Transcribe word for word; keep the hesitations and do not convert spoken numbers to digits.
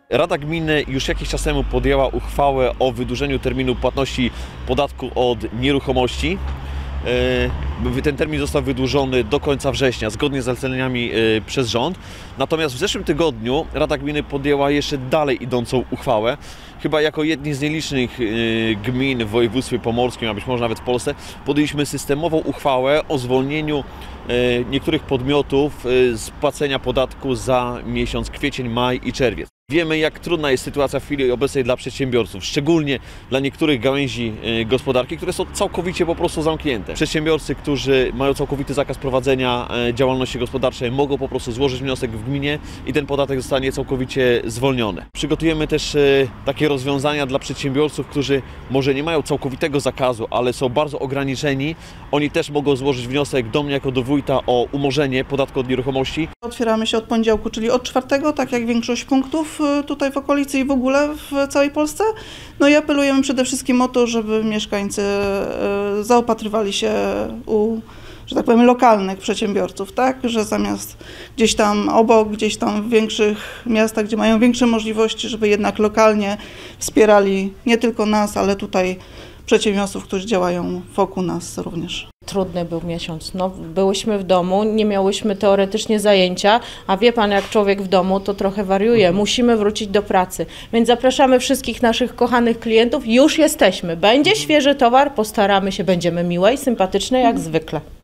Rada Gminy już jakiś czas temu podjęła uchwałę o wydłużeniu terminu płatności podatku od nieruchomości. Ten termin został wydłużony do końca września, zgodnie z zaleceniami przez rząd. Natomiast w zeszłym tygodniu Rada Gminy podjęła jeszcze dalej idącą uchwałę. Chyba jako jedni z nielicznych gmin w województwie pomorskim, a być może nawet w Polsce, podjęliśmy systemową uchwałę o zwolnieniu niektórych podmiotów z płacenia podatku za miesiąc kwiecień, maj i czerwiec. Wiemy, jak trudna jest sytuacja w chwili obecnej dla przedsiębiorców, szczególnie dla niektórych gałęzi gospodarki, które są całkowicie po prostu zamknięte. Przedsiębiorcy, którzy mają całkowity zakaz prowadzenia działalności gospodarczej, mogą po prostu złożyć wniosek w gminie i ten podatek zostanie całkowicie zwolniony. Przygotujemy też takie rozwiązania dla przedsiębiorców, którzy może nie mają całkowitego zakazu, ale są bardzo ograniczeni. Oni też mogą złożyć wniosek do mnie jako do wójta o umorzenie podatku od nieruchomości. Otwieramy się od poniedziałku, czyli od czwartego, tak jak większość punktów tutaj w okolicy i w ogóle w całej Polsce. No i apelujemy przede wszystkim o to, żeby mieszkańcy zaopatrywali się u, że tak powiem, lokalnych przedsiębiorców, tak? Że zamiast gdzieś tam obok, gdzieś tam w większych miastach, gdzie mają większe możliwości, żeby jednak lokalnie wspierali nie tylko nas, ale tutaj przedsiębiorców, którzy działają wokół nas również. Trudny był miesiąc. No, byłyśmy w domu, nie miałyśmy teoretycznie zajęcia, a wie pan, jak człowiek w domu, to trochę wariuje. Musimy wrócić do pracy. Więc zapraszamy wszystkich naszych kochanych klientów. Już jesteśmy. Będzie świeży towar, postaramy się, będziemy miłe i sympatyczne jak zwykle.